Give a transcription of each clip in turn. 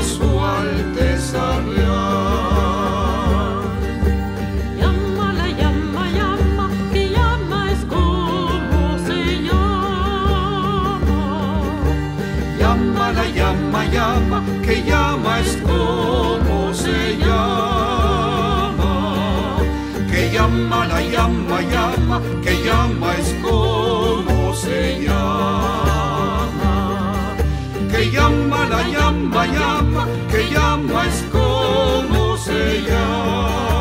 su Alteza Real. Llama, la llama, llama, que llama es como se llama. Llama, la llama, llama, que llama es como se llama. Que llama, la llama, llama, que llama es como se llama. Que llama, la llama, llama, que llama es como se llama.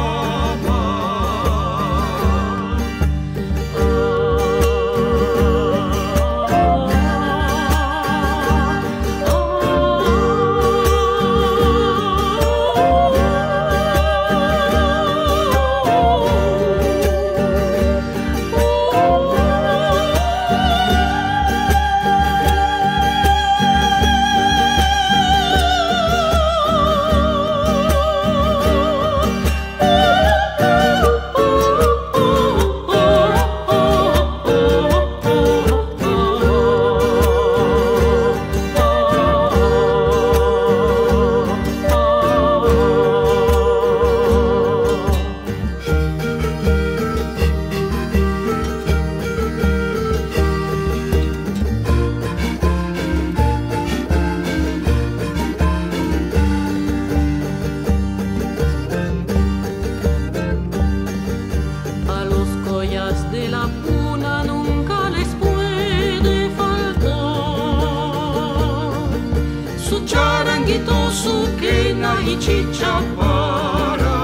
Y chicha para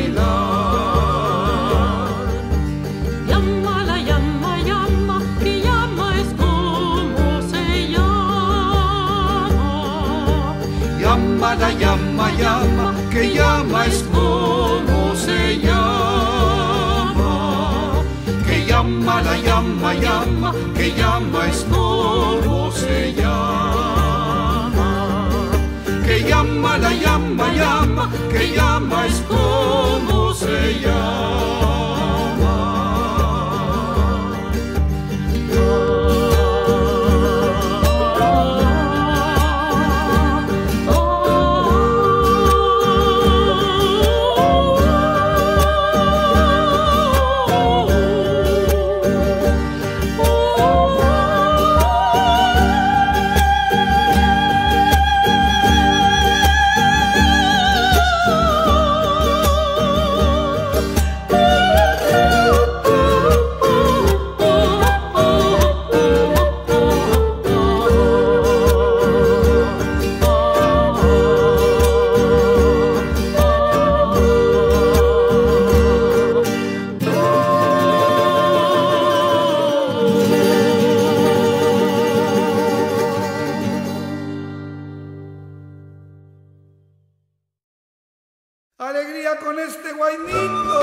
bailar. Llama, la llama, llama, que llama es como se llama. Llama, la llama, llama, que llama es como se llama. Que llama, la llama, llama, que llama es como se llama. Que llama, la llama, llama, que llama es como se llama. ¡Alegría con este guainito!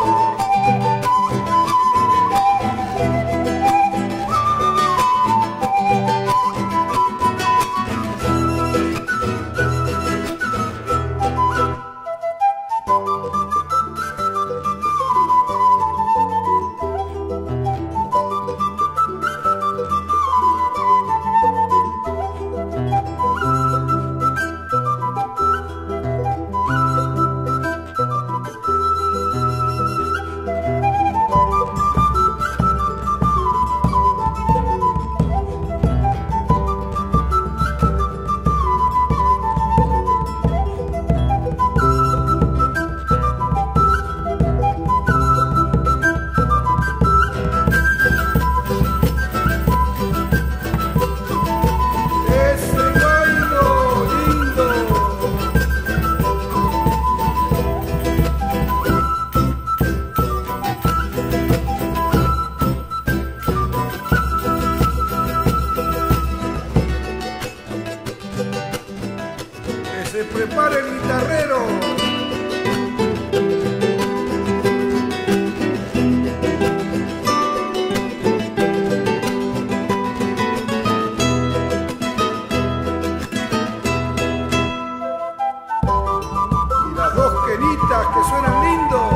prepare el guitarrero. Y las dos quenitas que suenan lindo.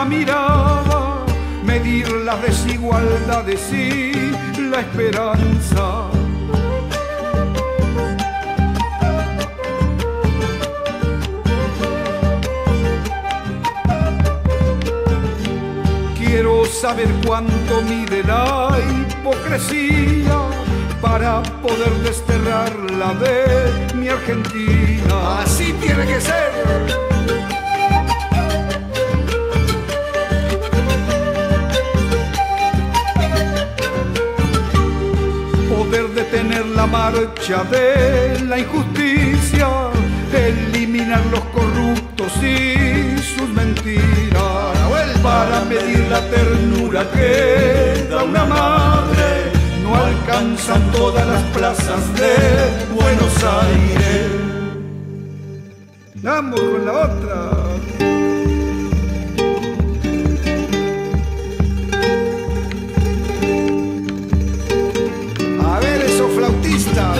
la mirada, medir las desigualdades y la esperanza. Quiero saber cuánto mide la hipocresía para poder desterrarla de mi Argentina. Así tiene que ser. Poder detener la marcha de la injusticia, eliminar los corruptos y sus mentiras, para medir la ternura que da una madre. No alcanzan todas las plazas de Buenos Aires. Vamos con la otra. A ver esos flautistas.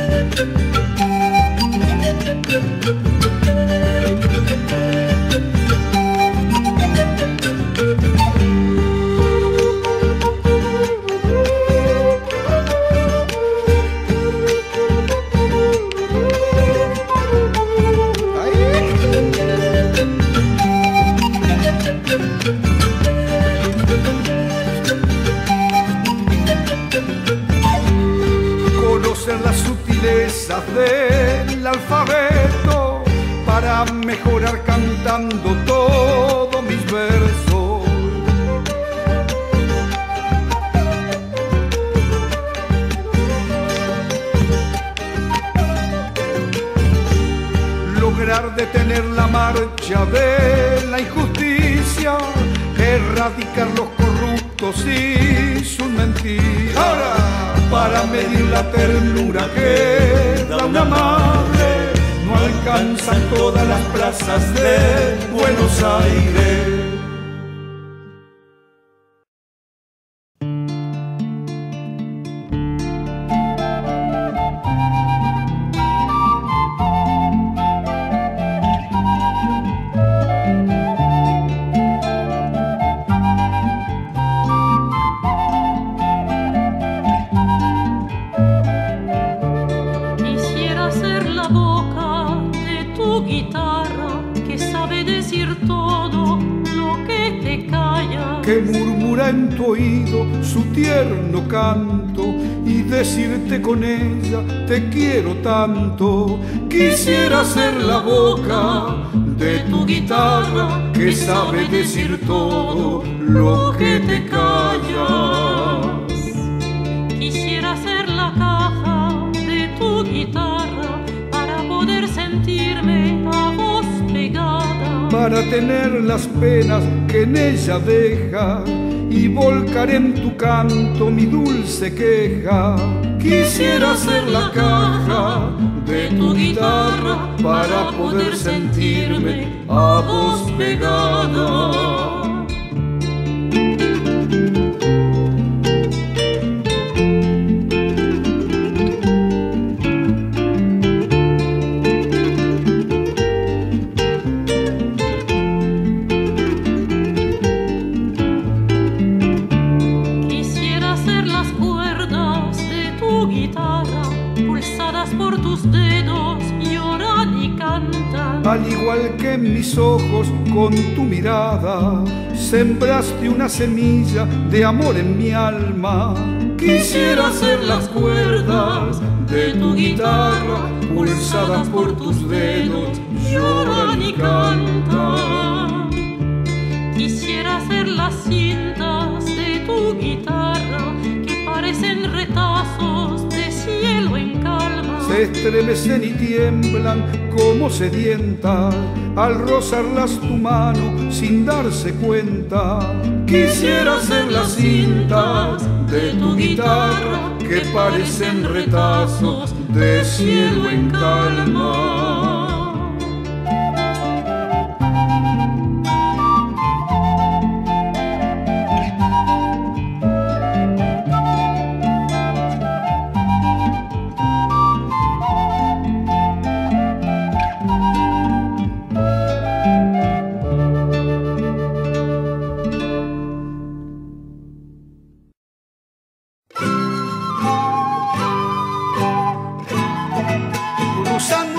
Las sutilezas del alfabeto para mejorar cantando todos mis versos. Lograr detener la marcha de la injusticia, erradicar los corruptos y sus mentiras. Ahora, para medir la ternura que da una madre, no alcanzan todas las plazas de Buenos Aires. Que murmura en tu oído su tierno canto y decirte con ella te quiero tanto. Quisiera ser la boca de tu guitarra que sabe decir todo lo que te callas. Quisiera ser la caja de tu guitarra para poder sentirme a vos pegada, para tener las penas que en ella deja y volcar en tu canto mi dulce queja. Quisiera ser la caja de tu guitarra para poder sentirme a vos pegada. Al igual que en mis ojos, con tu mirada, sembraste una semilla de amor en mi alma. Quisiera ser las cuerdas de tu guitarra, pulsadas por tus dedos, lloran y cantan. Quisiera ser las cintas de tu guitarra que parecen retazos de cielo en calma. Se estremecen y tiemblan como sedientas al rozarlas tu mano sin darse cuenta. Quisiera ser las cintas de tu guitarra que parecen retazos de cielo en calma.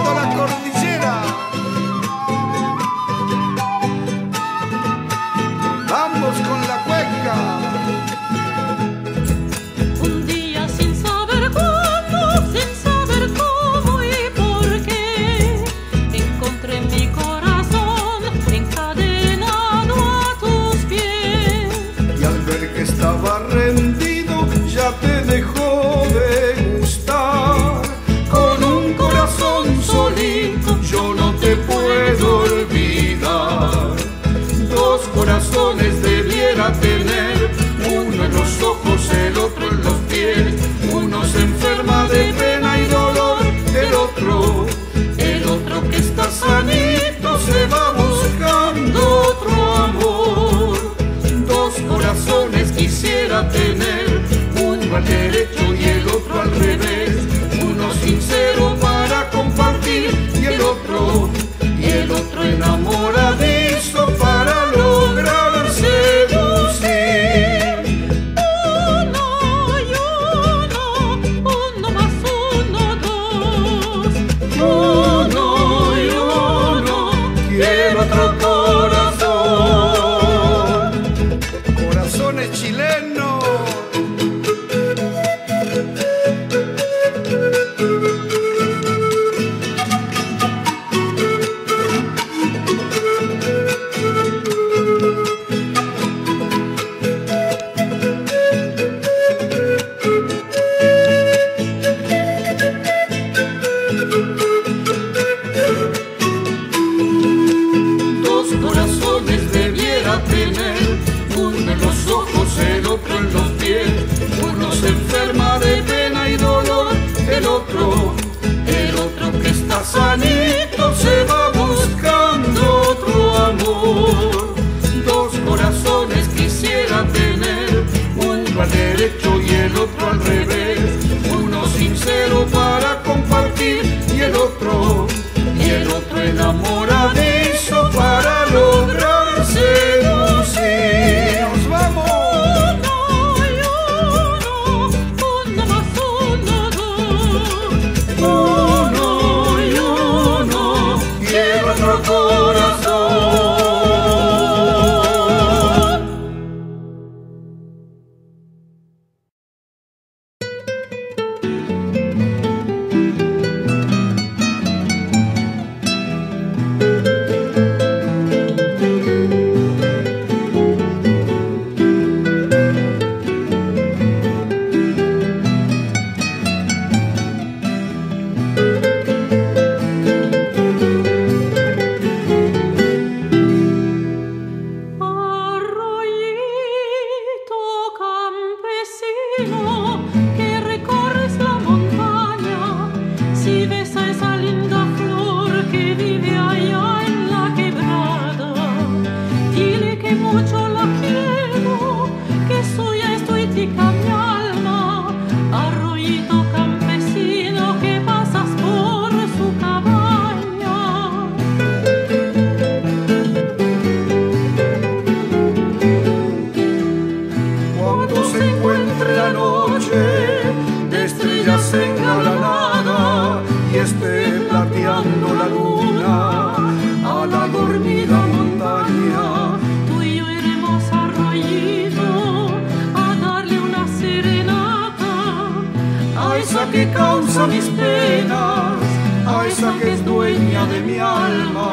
toda la cordillera. Vamos con la cueca. Un día sin saber cuándo, sin saber cómo y por qué, encontré mi corazón encadenado a tus pies. Y al ver que estaba rendido, ya te dejó de gustar. Con un corazón solito yo no te puedo olvidar. Dos corazones debiera tener, uno en los ojos, el otro en los pies. Uno se enferma de pena y dolor, el otro que está sanito se va buscando otro amor. Dos corazones quisiera tener, uno al derecho y el otro al revés. Uno sincero para compartir y el otro enamoradizo para lograr seducir. Uno y uno, uno más uno, dos. Uno y uno, quiero otro corazón. Corazones chilenos. Dos corazones debiera tener, uno en los ojos, el otro en los pies. Uno se enferma de pena y dolor, el otro que está sanito se va buscando otro amor. Dos corazones quisiera tener, uno al derecho y el otro al revés. Uno sincero para compartir y el otro enamoradizo para lograr seducir. ¡Nos vamos! Uno y uno, uno más uno, dos. Uno y uno, quiero otro corazón. Arroyito campesino que recorres la montaña, si ves a esa linda flor que vive allá en la quebrada, dile que mucho la quiero, que suya es tuitica mi alma. Arroyito campesino que pasas por su cabaña. Cuando se encuentre la noche de estrellas engalanada y esté plateando la luna a la dormida montaña, Tú y yo iremos a Arroyito a darle una serenata a esa que causa mis penas, a esa que es dueña de mi alma.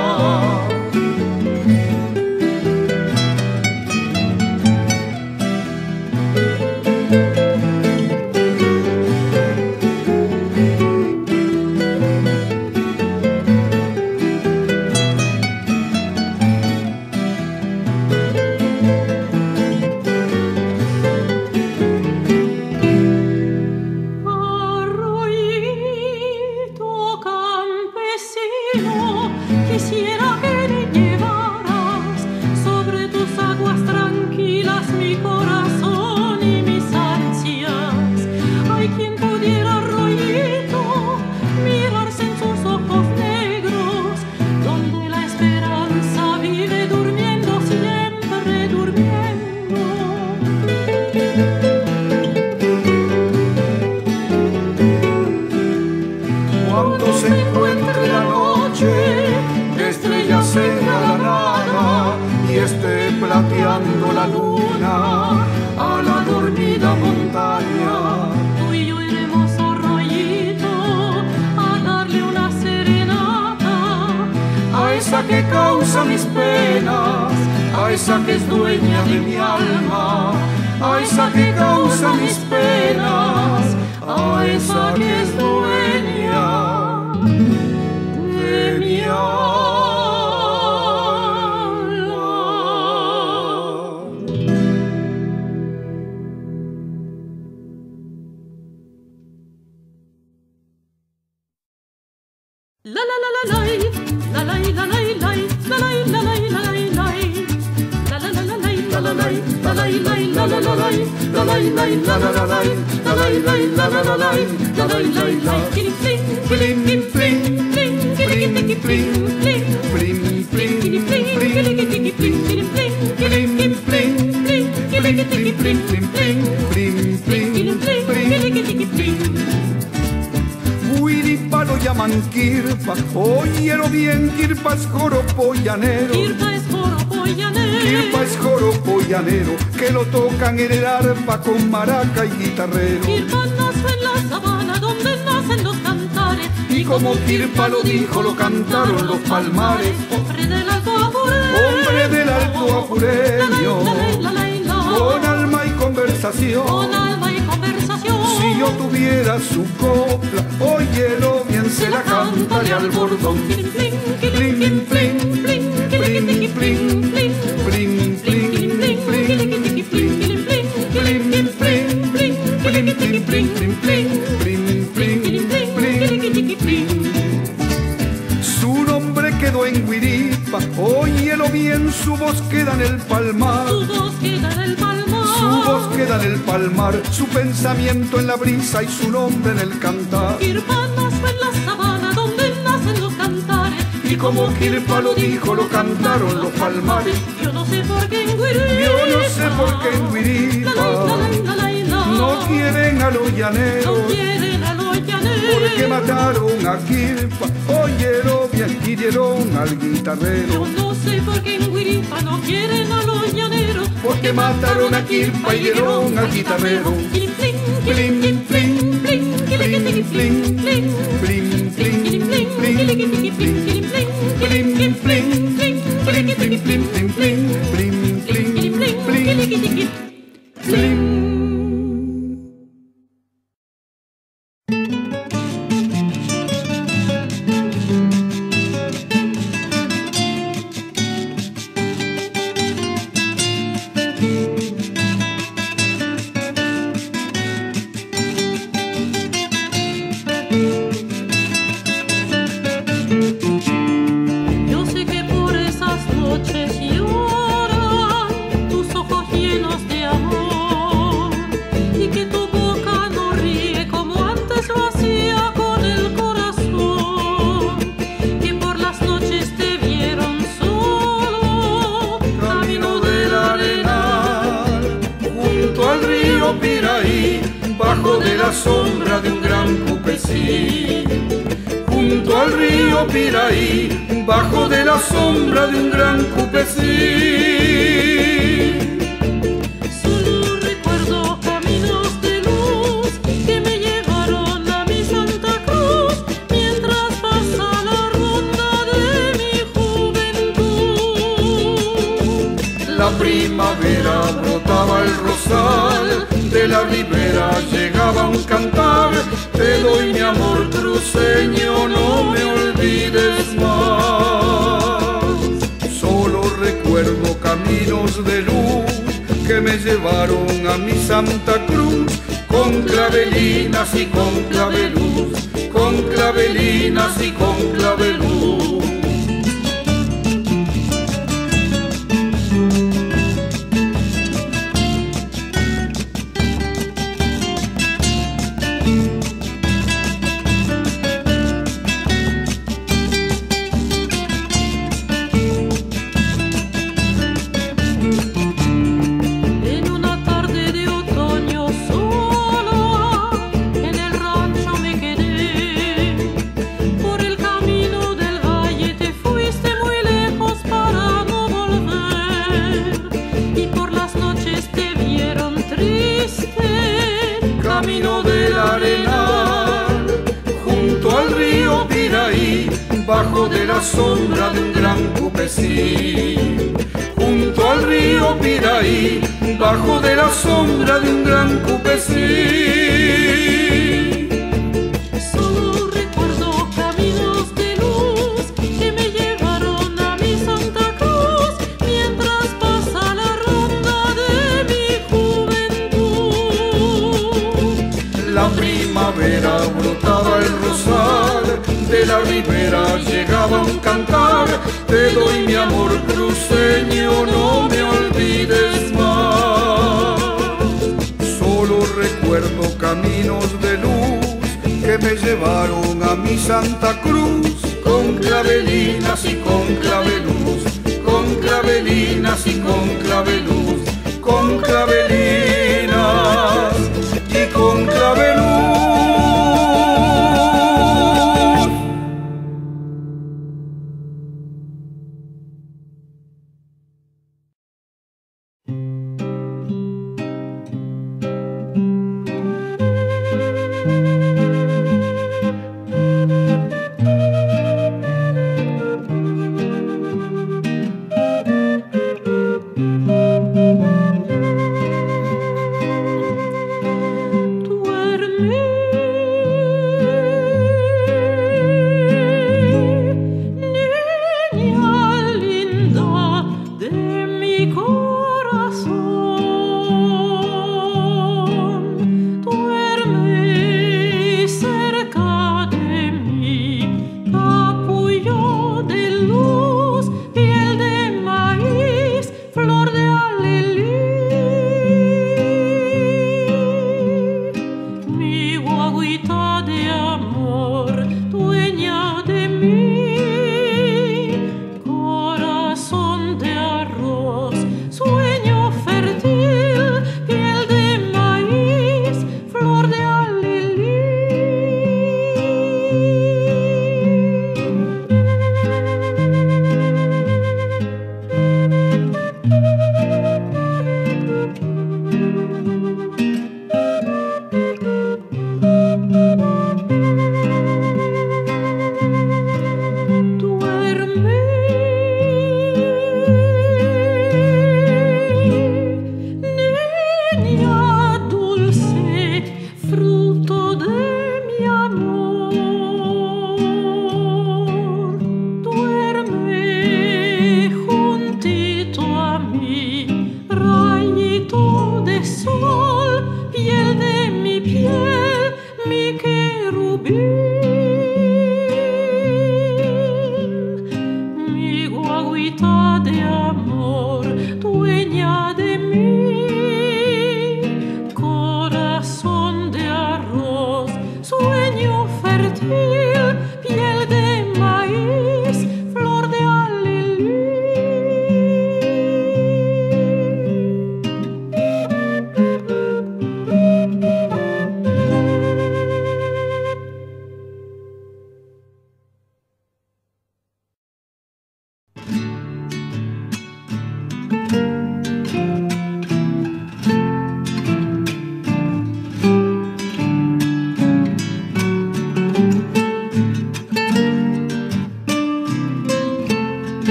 Arroyito campesino, quisiera que causa mis penas, a esa que es dueña de mi alma, a esa que causa mis penas, a esa que es dueña de mi alma. La la la la la la la la la la la la Huiripa lo llaman kirpa, óyelo bien, kirpa es joropo llanero. Kirpa es joropo llanero. Kirpa es joropo llanero, que lo tocan en el arpa con maraca y guitarrero. Kirpa nace en la sabana donde nacen los cantares, y como Kirpa lo dijo, lo cantaron los palmares. Hombre del alto apureño, Hombre del alto apureño, con alma y conversación. con alma y conversación. Si yo tuviera su copla, óyelo bien, se la cantaré al bordón. Plim, plim, plim, plim, plim, plim, plim, plim, su nombre quedó en Huiripa, óyelo bien, su voz queda en el palmar. Su voz queda en el palmar. Su voz queda en el palmar, su pensamiento en la brisa y su nombre en el cantar. Kirpa nace en la sabana donde nacen los cantares, Y como Kirpa lo dijo, lo cantaron los palmares. yo no sé por qué en Huiripa, Yo no sé por qué en Huiripa no quieren a los llaneros, no quieren a los llaneros, porque mataron a Kirpa, óyelo bien, y dieron al guitarrero. yo no sé por qué en Huiripa no quieren a los llaneros, Porque mataron a Kirpa y dieron al guitarrero. Plim, plim, plim, plim, plim, plim, plim, plim, plim. yo sé que por esas noches lloran tus ojos llenos de amor, y que tu boca no ríe como antes lo hacía con el corazón, que por las noches te vieron solo Camino del arenal, junto al río Piraí, bajo de la sombra de un gran cupecí. Junto al río Piraí, bajo de la sombra de un gran cupecí. Solo recuerdo caminos de luz que me llevaron a mi Santa Cruz, mientras pasa la ronda de mi juventud. La primavera brotaba el rosal, de la ribera llegaba un cantar. Te doy mi amor cruceño, no me olvides más. Solo recuerdo caminos de luz que me llevaron a mi Santa Cruz, con clavelinas y con claveluz, con clavelinas y con claveluz. En una tarde de otoño sola, en el rancho me quedé. Por el camino del valle te fuiste muy lejos para no volver, y por las noches te vieron triste. Camino del arenal, junto al río Piraí, bajo de la sombra de un gran cupecín. Junto al río Piraí, bajo de la sombra de un gran cupecín. Solo recuerdo caminos de luz que me llevaron a mi Santa Cruz, mientras pasa la ronda de mi juventud. La primavera brotaba el rosal, de la ribera llegaba un cantar. Te doy mi amor cruceño, no me olvides más. Solo recuerdo caminos de luz que me llevaron a mi Santa Cruz, con clavelinas y con claveluz, con clavelinas y con claveluz, con clavelinas y con claveluz.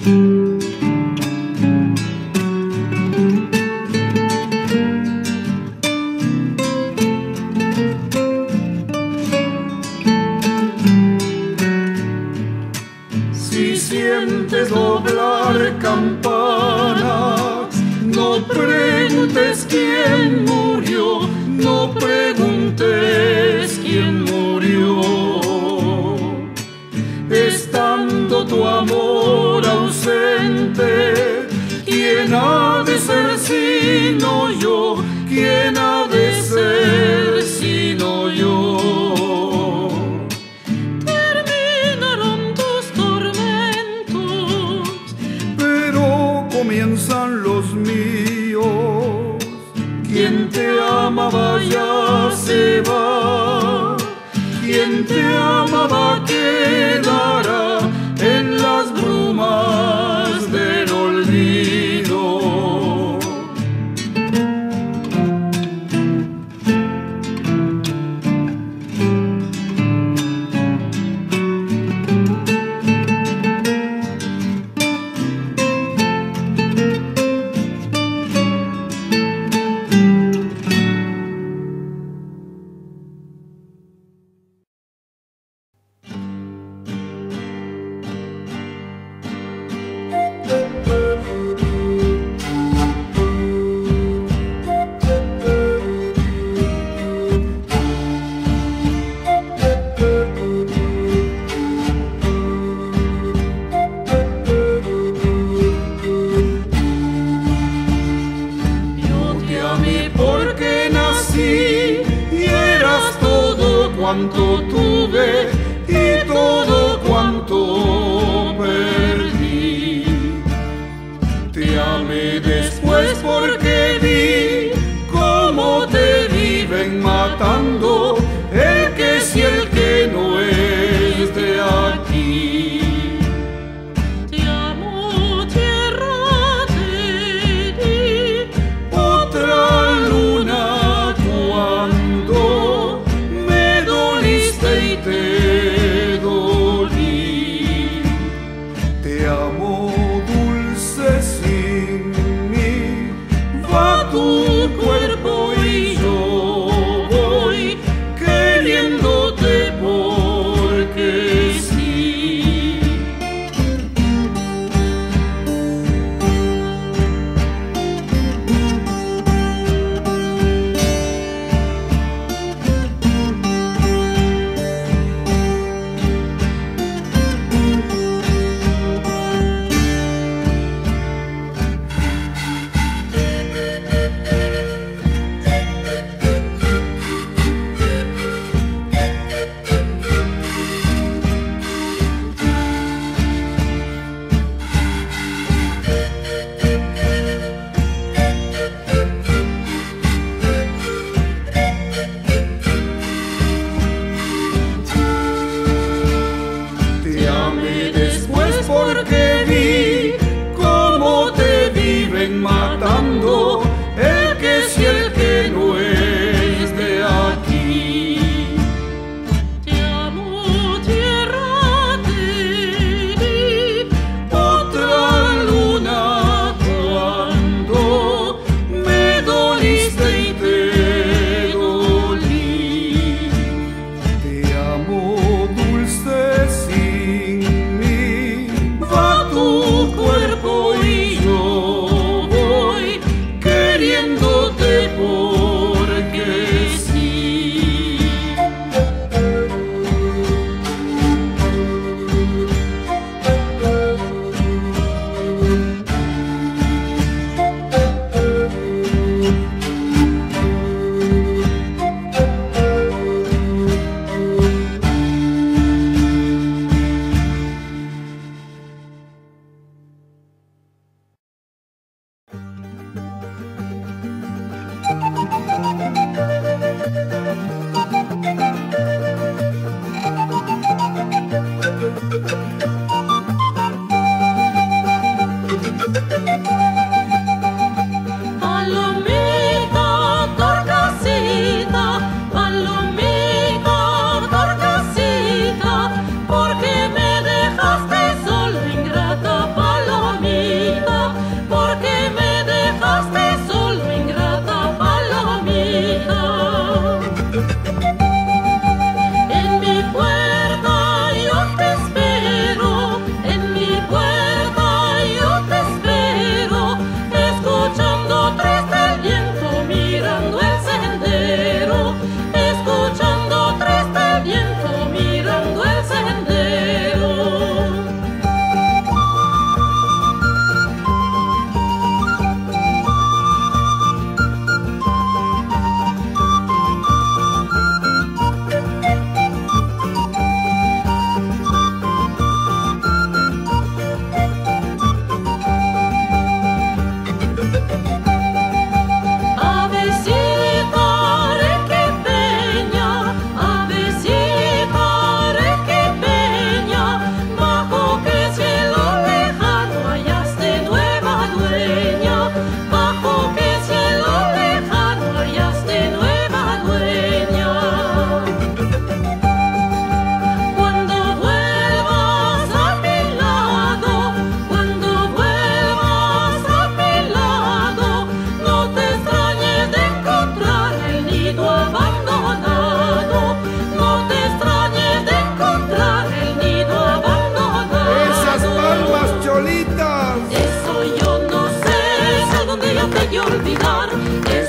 Doblar campanas, no preguntes quién murió, no preguntes quién murió. Estando tu amor ausente, ¿quién ha de ser sino yo? ¿Quién ha de ser sino yo? Comienzan los míos. Quien te amaba ya se va. Quien te amaba quedará en las brumas del olvido. Cuanto tuve y todo cuanto perdí. Te amé después porque vi cómo te viven matando el que sí, el que no es de aquí. Te amo, tierra, te di otra luna cuando y te dolí. Te amo dulce sin mí, va tu cuerpo y yo voy queriéndote porque sí.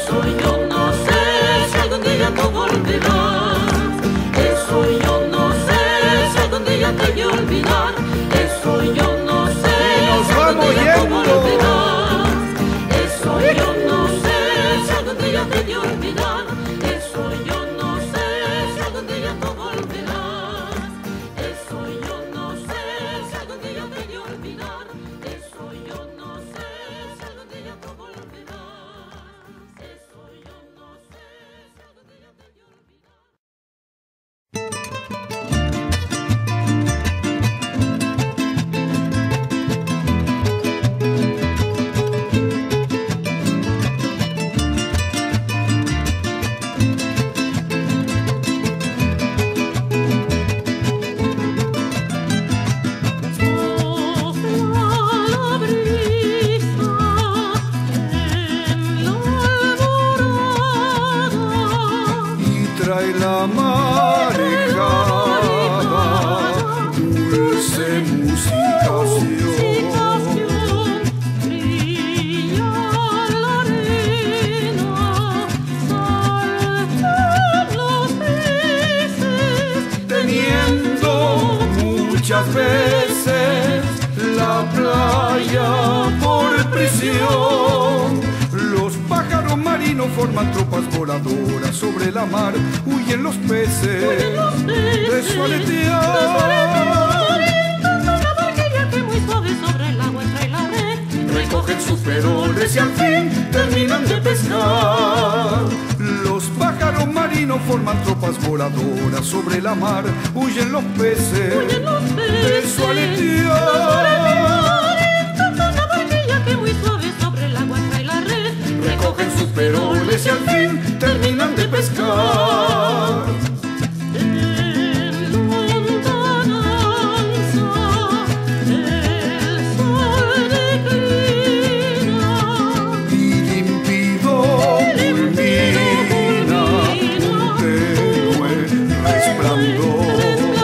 Eso yo no sé si algún día tú volverás. Eso yo no sé si algún día te voy a olvidar. Eso yo no sé si algún día tú volverás. Eso yo no sé si algún día te voy a olvidar. Eso yo no sé si algún día tú volverás. Eso yo no sé si algún día te voy a olvidar. Eso yo no sé si algún día tú volverás. Eso yo no sé si algún día te voy a olvidar. Trae la marejada, dulce musicación. Brilla la arena, saltan los peces, Teniendo muchas veces la playa por prisión. Los pájaros marinos forman tropas voladoras sobre la mar, huyen los peces de su aletear. una barquilla que muy suave sobre el agua trae la red. Recogen sus peroles y al fin terminan de pescar. Los pájaros marinos forman tropas voladoras sobre la mar, huyen los peces de su aletear. Una barquilla que muy suave sobre el agua trae la red. Recogen sus peroles y al fin terminan de pescar. En lenta danza el sol declina Y límpido culmina un tenue resplandor.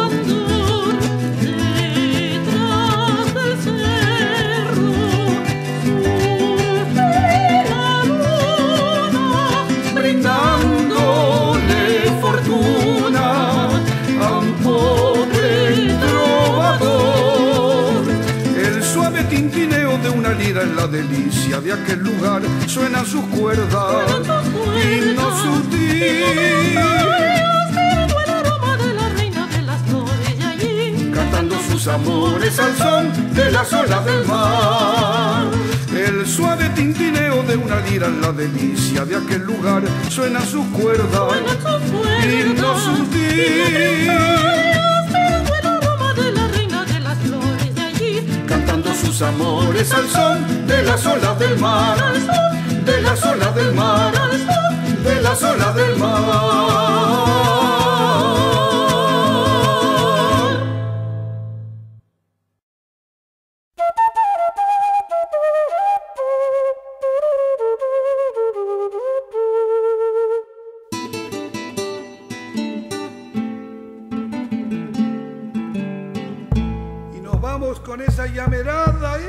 Detrás del cerro surge la luna, Brindándole fortuna a un pobre trovador. El suave tintineo de una lira en la delicia de aquel lugar, suenan sus cuerdas, himno sutil, el aroma de la reina de las flores de allí, cantando sus amores al son de las olas del mar. El suave tintineo de una lira en la delicia de aquel lugar, suenan sus cuerdas, himno sutil, el aroma de la reina de las flores de allí, cantando sus amores al son de las olas del mar, de las olas del mar, de las olas del mar. Y nos vamos con esa llamerada.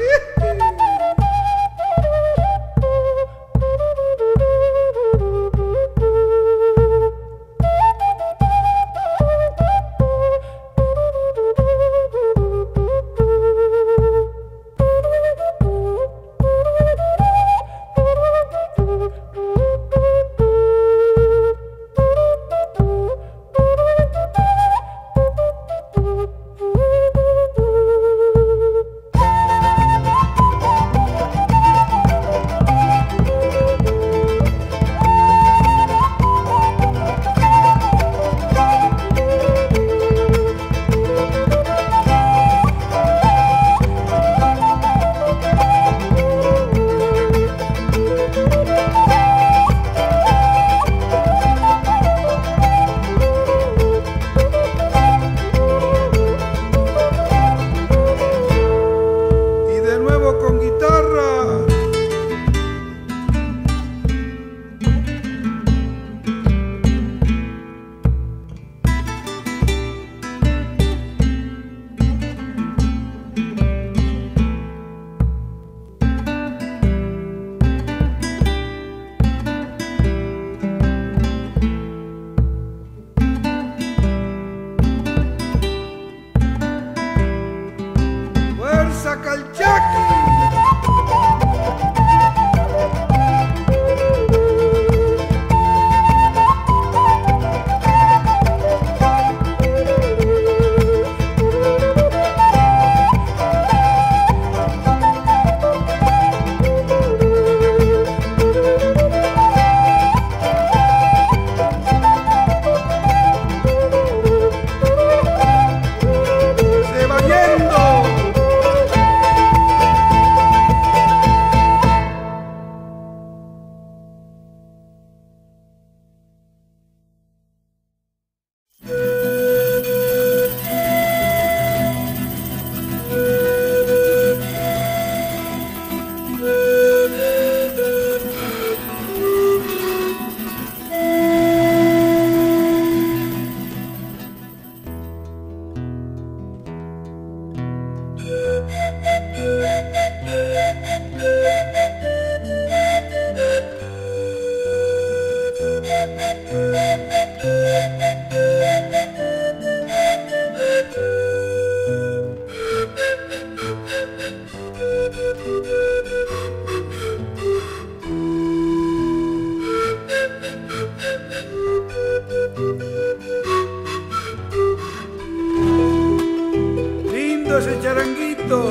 Ese charanguito.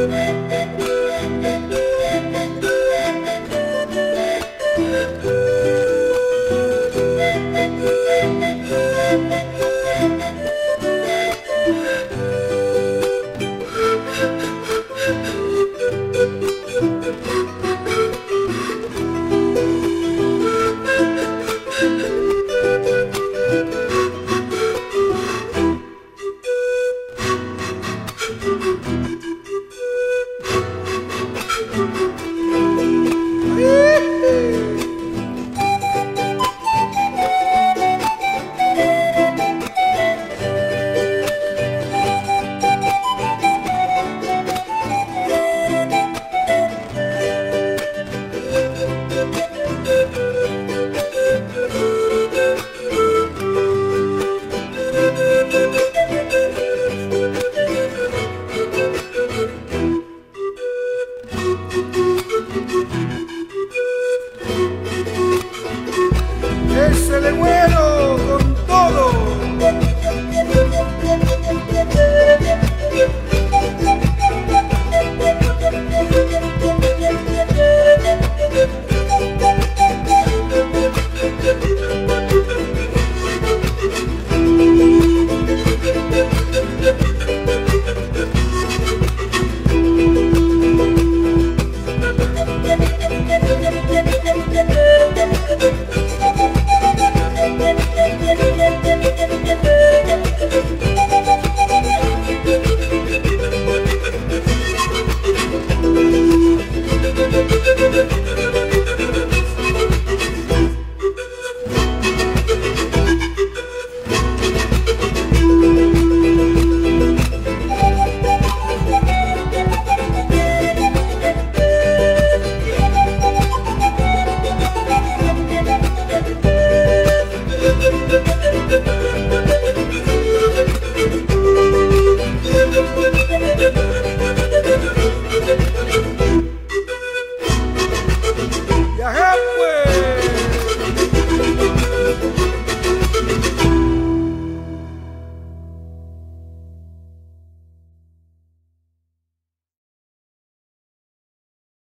Ese legüero con todo. Viajé pues.